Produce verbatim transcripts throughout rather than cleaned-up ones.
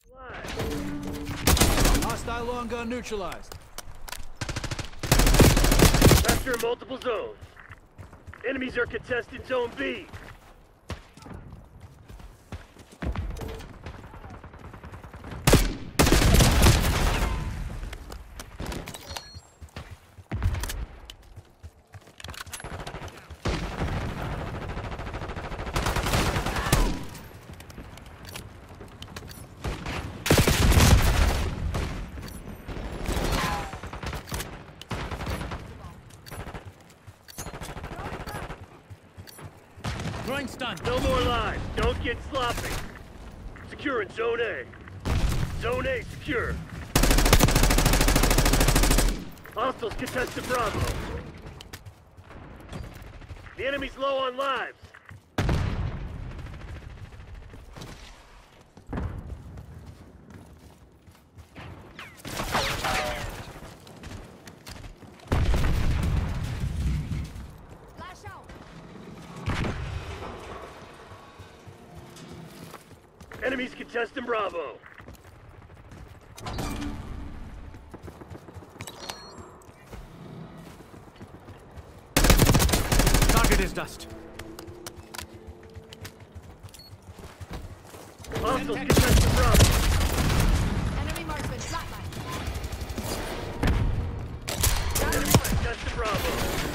Hostile long gun neutralized. Capture multiple zones. Enemies are contesting Zone B. Throwing stun. No more lives. Don't get sloppy. Securing Zone A. Zone A secure. Hostiles contested Bravo. The enemy's low on lives. Enemies contesting Bravo. Target is dust. Hostiles contesting Bravo. Enemy marksman flatline. Enemies contesting Bravo.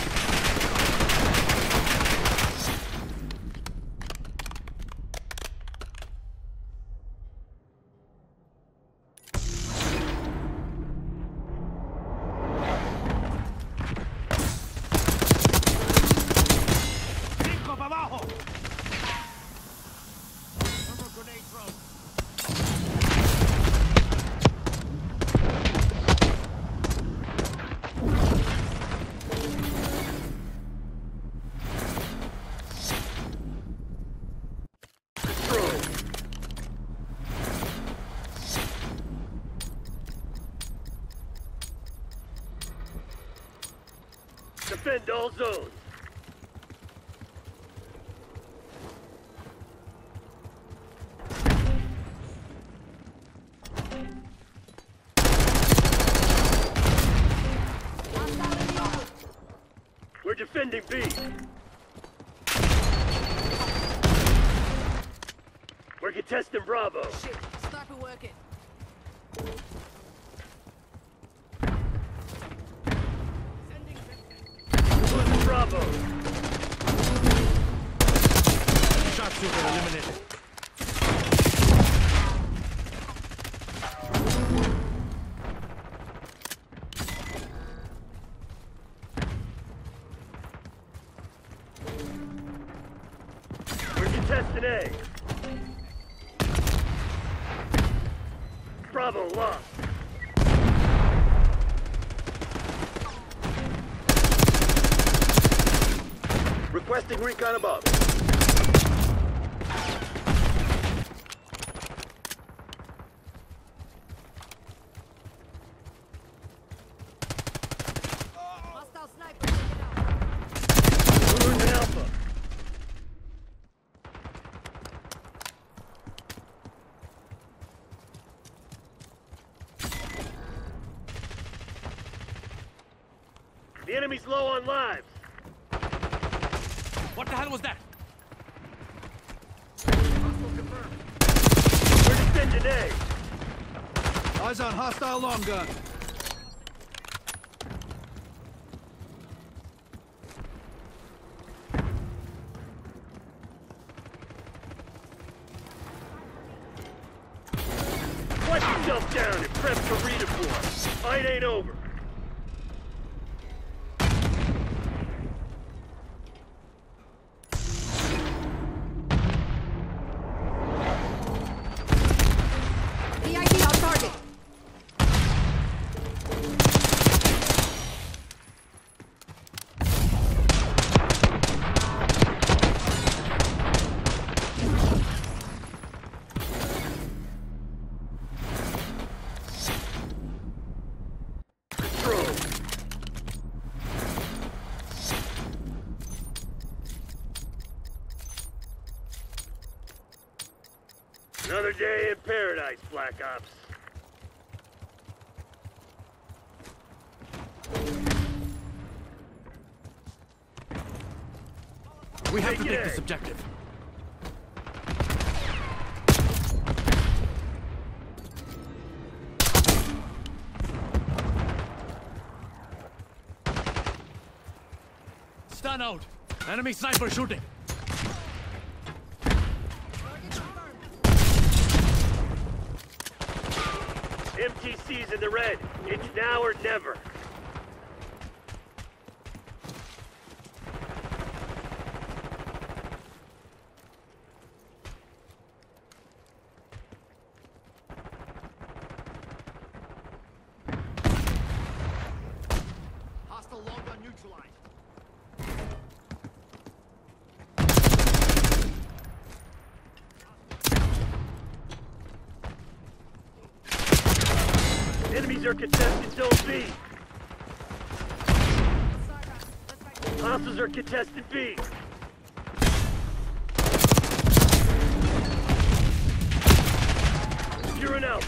Defend all zones. We're defending B. We're contesting Bravo. Shit, sniper working. Losing Bravo. Shot super eliminated. We're contesting A. Bravo lost. Requesting recon above. Hostile sniper taken out. We're losing Alpha. The enemy's low on lives. What the hell was that? We're defending A. Eyes on hostile long gun. Wipe yourself down and prep for redeploy. Fight ain't over. V I P on target. Control. Another day in paradise, Black Ops. We have to Take it take in. this objective. Stun out. Enemy sniper shooting. Target confirmed. M T C's in the red. It's now or never. Hostile long gun neutralized. Enemies are contesting Zone B. Side round. Let's fight. Hostiles are contesting B. Securing out.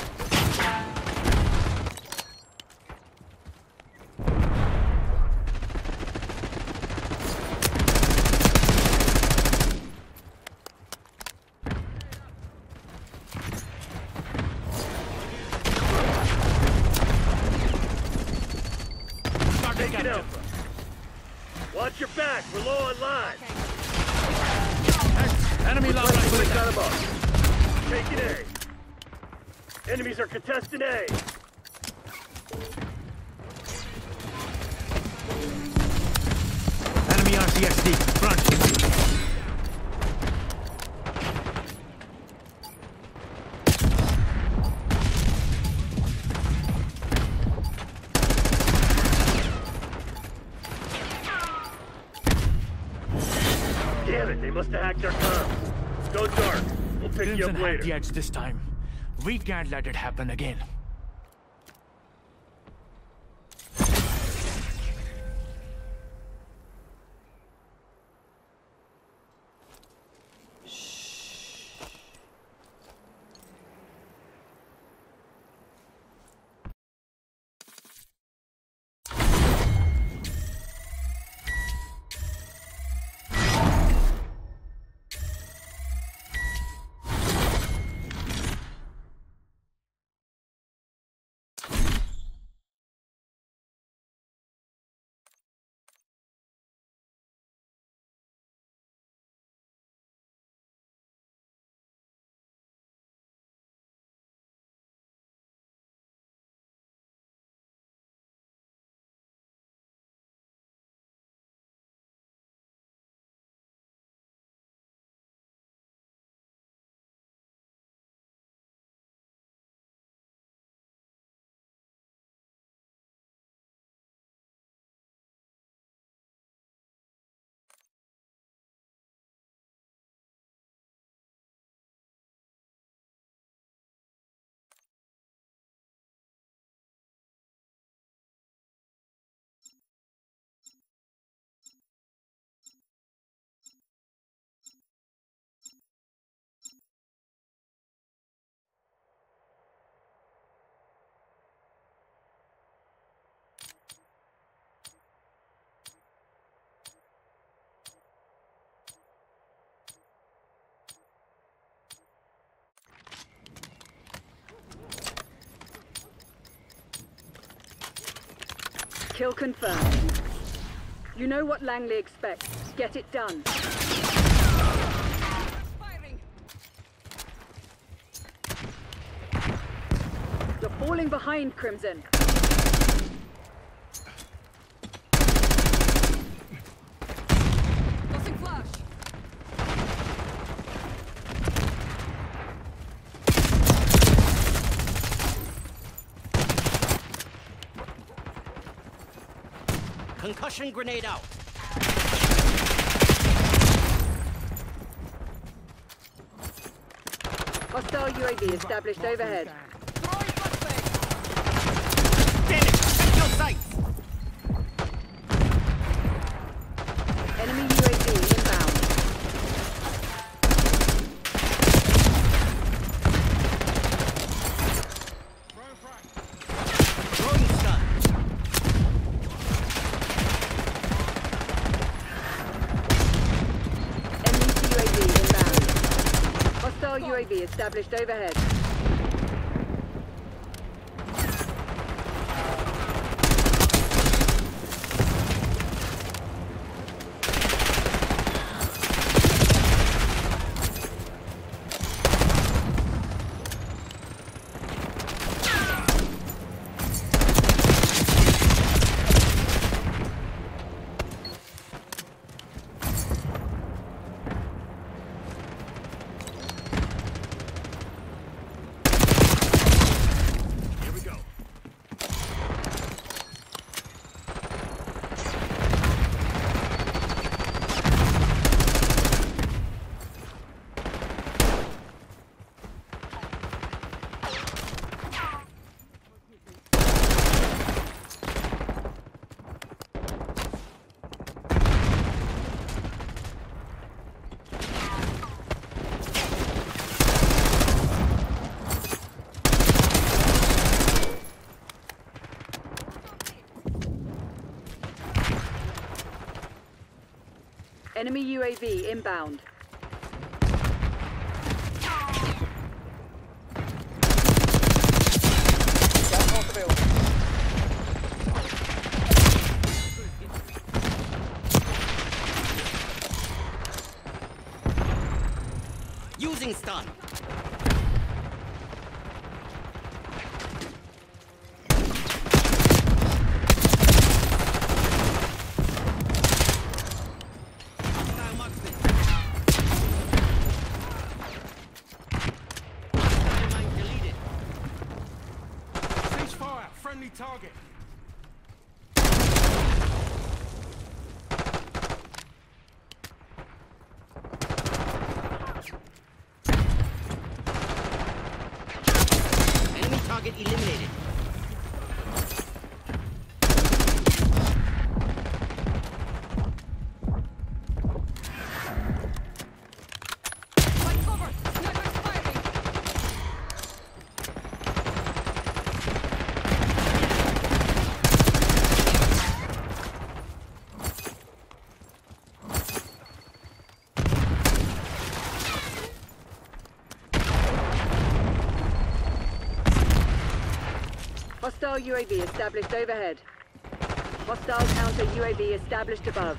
Target Take it out. captured. Watch your back. We're low on lives. Enemy long rifle Got attack. him up. Taking A. Enemies are contesting A. Enemy R C X D. Front. Damn it, they must have hacked our comms. Go dark. We'll pick you Crimson up had later. the edge this time. We can't let it happen again. Kill confirmed. You know what Langley expects. Get it done. Firing. You're falling behind, Crimson. Tossing flash. Concussion grenade out. Hostile U A V established overhead. Throwing flashbang. Damn it! Check your sights! Enemy U A V inbound. established overhead. Here we go. Enemy U A V inbound. Using stun. Hostile marksman. Dynamite deleted. Ceasefire. Friendly target. Enemy target eliminated. Fight cover! Sniper's firing! Hostile U A V established overhead. Hostile counter U A V established above.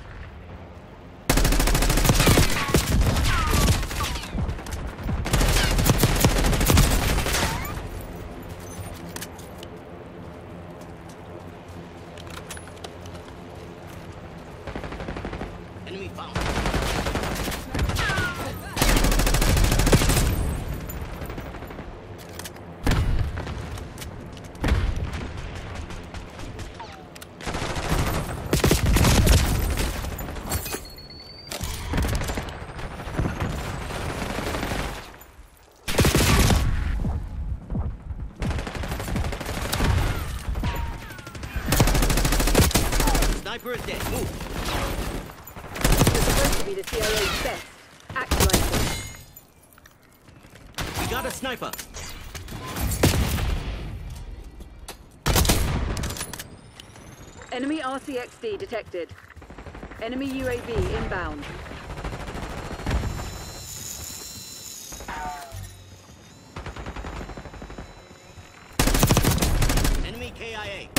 Enemy found. Sniper is dead. Move. You're supposed to be the C I A's best. Act like it. We got a sniper. Enemy R C X D detected. Enemy U A V inbound. Enemy K I A.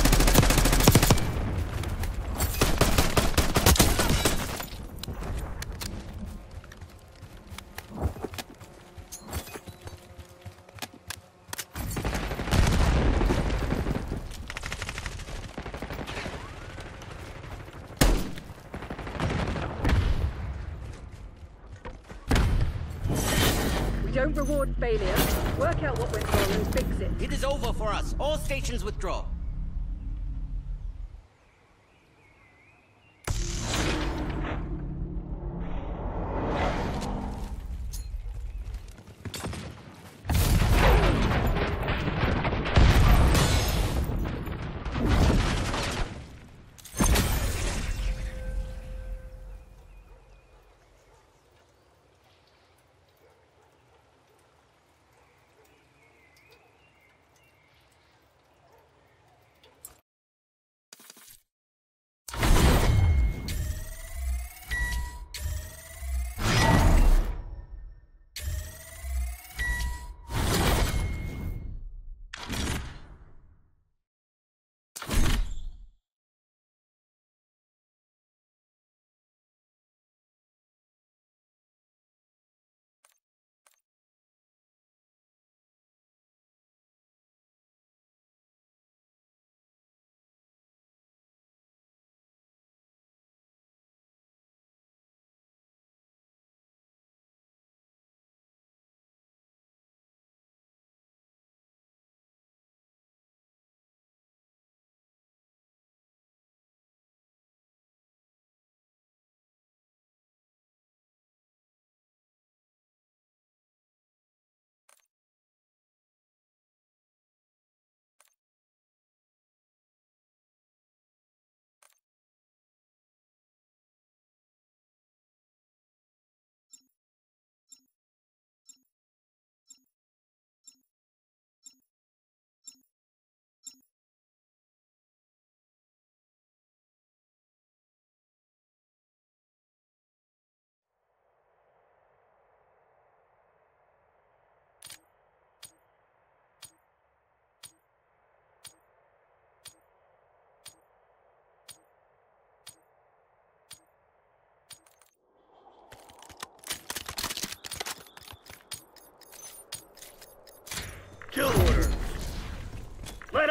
We don't reward failure. Work out what went wrong and fix it. It is over for us. All stations withdraw.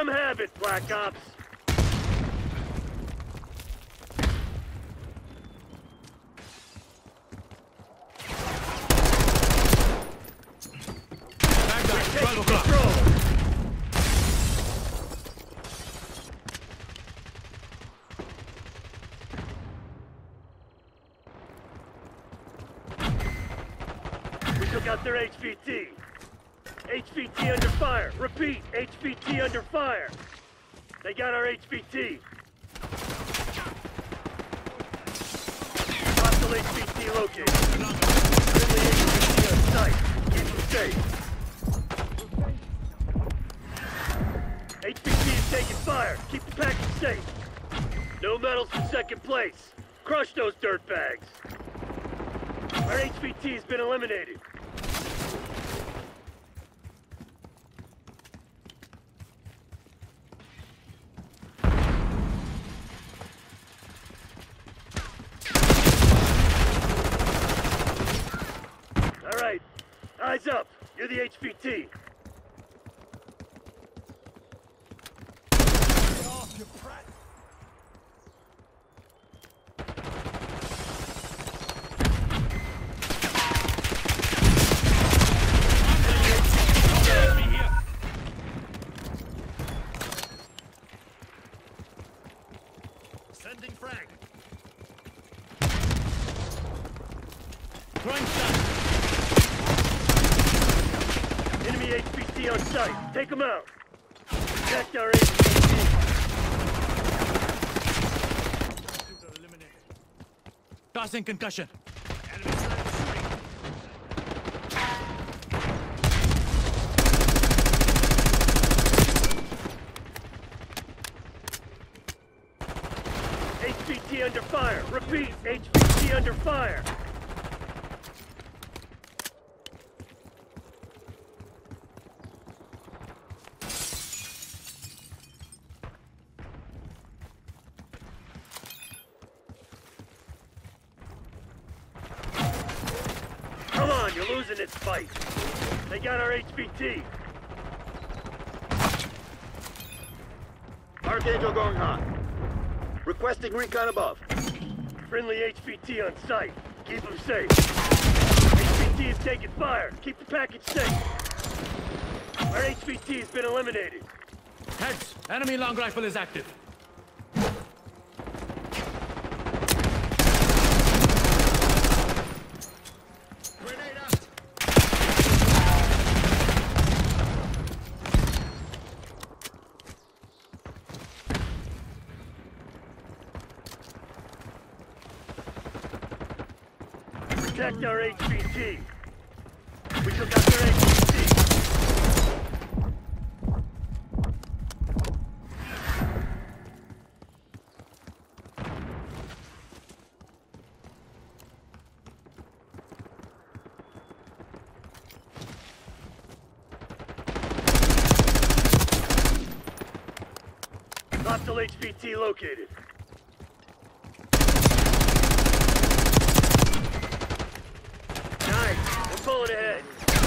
them have it, Black Ops. Bad guy, Take twelve o'clock. control. We took out their H V T. H V T under fire. Repeat, H V T under fire. They got our H V T. Hostile H V T located. Friendly H V T on site. Keep them safe. H V T is taking fire. Keep the package safe. No medals for second place. Crush those dirtbags. Our H V T has been eliminated. All right, eyes up. You're the H V T. Sending frag. Throwing stun. Enemy H V T on site. Take them out. Protect our H V T. Tossing concussion. H V T under fire. Repeat, H V T under fire. Come on, you're losing this fight. They got our H V T. Archangel going hot. Requesting recon above. Friendly H V T on site. Keep them safe. H V T is taking fire. Keep the package safe. Our H V T has been eliminated. Heads, enemy long rifle is active. Grenade out. Protect our H V T. We took out their H V T. Hostile H V T located. Nice. We're pulling ahead.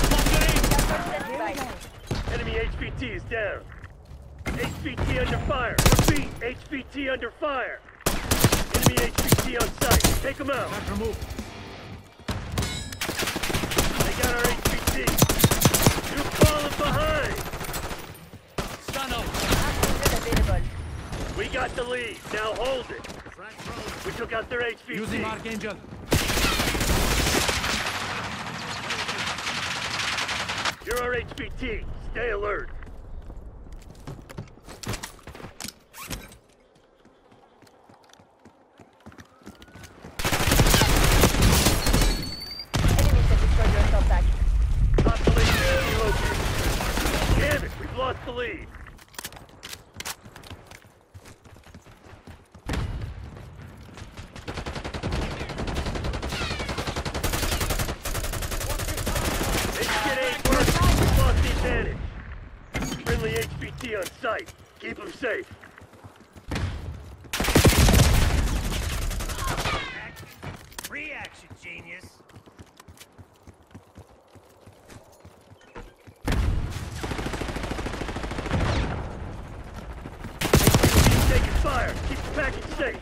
Enemy H V T is down. H V T under fire. Repeat, H V T under fire. Enemy H V T on site. Take them out. Back remove. They got our H V T. You're falling behind. Stun out. We got the lead. Now hold it. Frag thrown. We took out their H V T. Using Archangel. You're our H V T. Stay alert. Hostile H V T located. Damn it, we've lost the lead. This shit ain't working. We've lost the advantage. Friendly H V T on site. Keep them safe. Reaction, genius. package safe.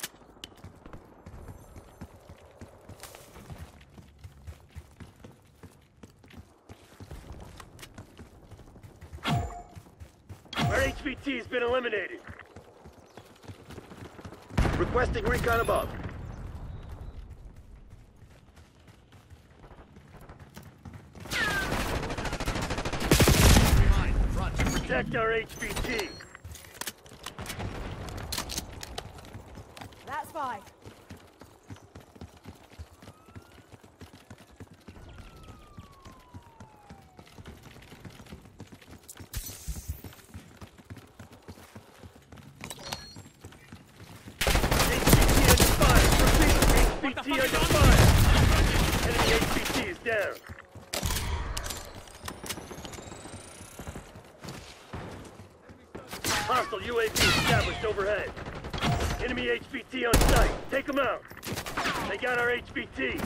Our H V T has been eliminated. Requesting recon above. Behind. Front. Protect our H V T. That's five. H V T under fire. Enemy H V T is down. Hostile U A V established overhead. Enemy H V T on site. Take them out. They got our H V T.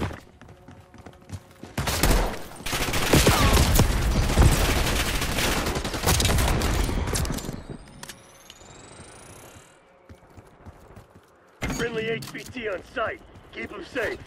Friendly H V T on site. Keep them safe.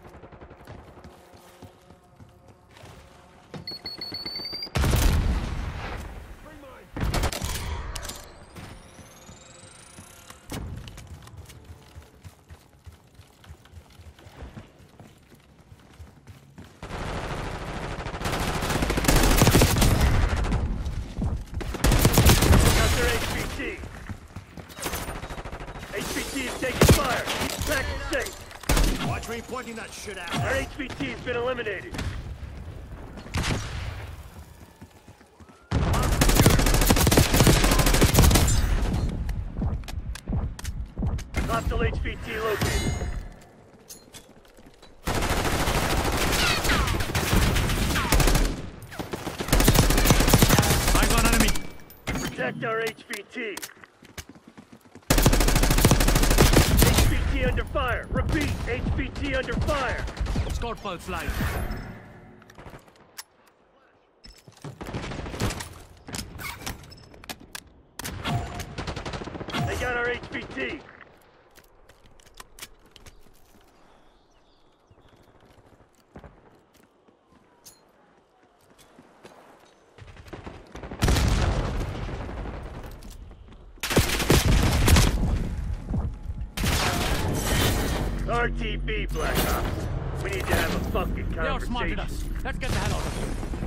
Got their H V T. H V T is taking fire. Keep the package safe. Watch me pointing that shit out. Our H V T has been eliminated. Hostile H V T located. Eyes on enemy. Protect our H V T. H V T under fire. Repeat, H V T under fire. Scout pulse live. They got our H V T. R T B, Black Ops. We need to have a fucking They outsmarted conversation. us. Let's get the hell out of here.